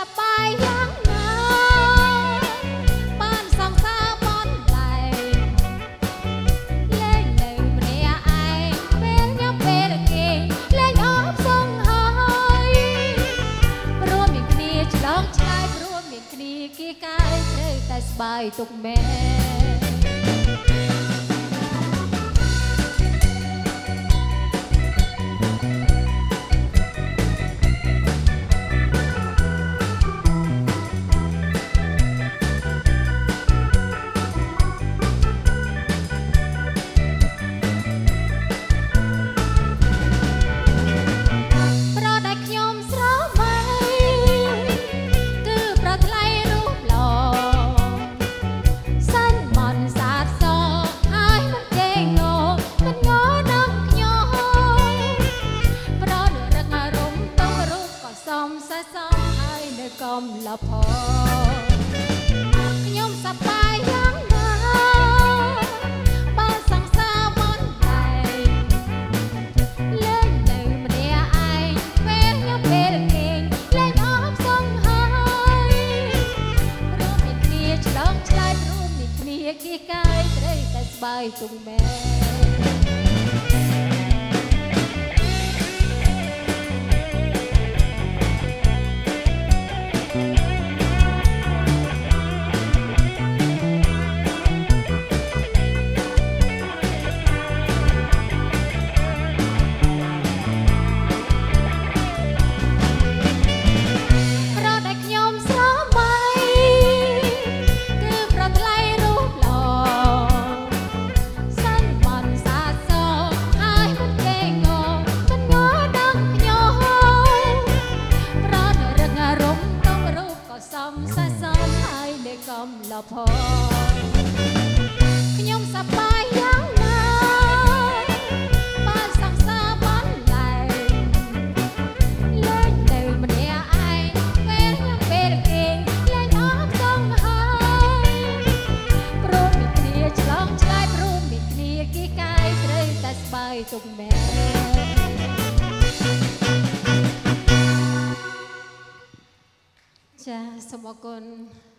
បាយយ៉ាងណាបានសង្សារបនឡែងលេងនៅម្នាក់ឯងពេលញ៉ាំពេលគេលេងអបសងហើយរួមមានគ្នាឆ្លងឆ្លើយរួមមានគ្នាគីកាយត្រូវតែស្បាយទុកមែនកំឡផខ្ញុំសប្បាយយ៉ាងណាបើសង្សារវណ្ណតែលេងនៅម្នាក់ឯងពេលខ្ញុំពេលគេលេងអបសងហើយរួមមានគ្នាឆ្លងឆ្លើយរួមមានគ្នាគីកាយត្រូវតែស្បាយទុំមែនកំឡផខ្ញុំសប្បាយយ៉ាងណាបើសង្សារបានឡែងលេងនៅម្នាក់ឯងពេលខ្ញុំពេលគេលេងអបសងហើយព្រមមានគ្នាឆ្លងឆ្លើយព្រមមានគ្នាគីកាយត្រូវតែស្បាយទុកមែនចាសូមអរគុណ